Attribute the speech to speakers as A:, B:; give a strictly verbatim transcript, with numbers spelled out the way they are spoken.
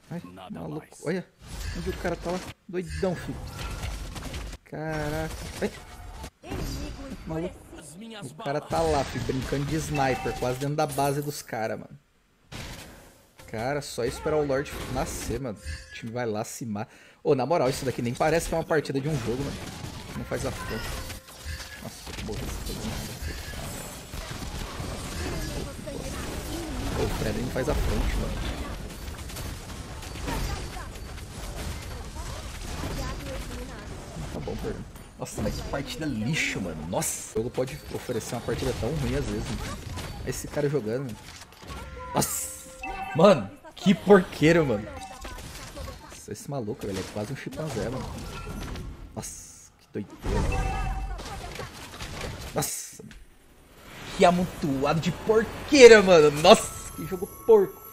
A: Ai, maluco. Olha onde o cara tá lá. Doidão, filho. Caraca. Ai. Maluco. O cara tá lá, filho, brincando de sniper, quase dentro da base dos caras, mano. Cara, só esperar o Lorde nascer, mano. O time vai lá se mata. Ô, na moral, isso daqui nem parece que é uma partida de um jogo, mano. Não faz a frente. Nossa, que morri esse coisa. Ô, o Fred não faz a frente, mano. Tá bom, perdão. Nossa, mas que partida lixo, mano. Nossa, o jogo pode oferecer uma partida tão ruim às vezes, mano. Esse cara jogando, mano. Nossa, mano, que porqueiro, mano. Nossa, esse maluco, ele é quase um chimpanzé, mano. Nossa, que doideira. Nossa, que amontoado de porqueira, mano. Nossa, que jogo porco.